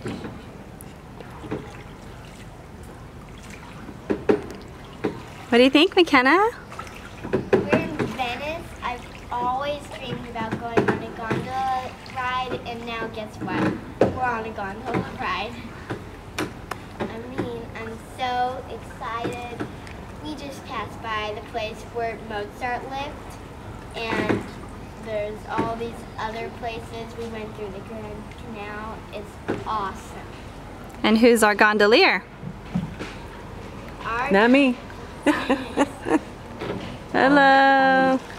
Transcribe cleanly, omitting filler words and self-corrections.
What do you think, McKenna? We're in Venice. I've always dreamed about going on a gondola ride, and now guess what? We're on a gondola ride. I'm so excited. We just passed by the place where Mozart lived, and there's all these other places. We went through the Grand Canal. It's awesome. And who's our gondolier? Not me. Hello.